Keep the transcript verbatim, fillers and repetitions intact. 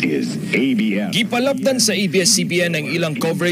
is A B S. Gipalapdan sa A B S C B N ang ilang coverage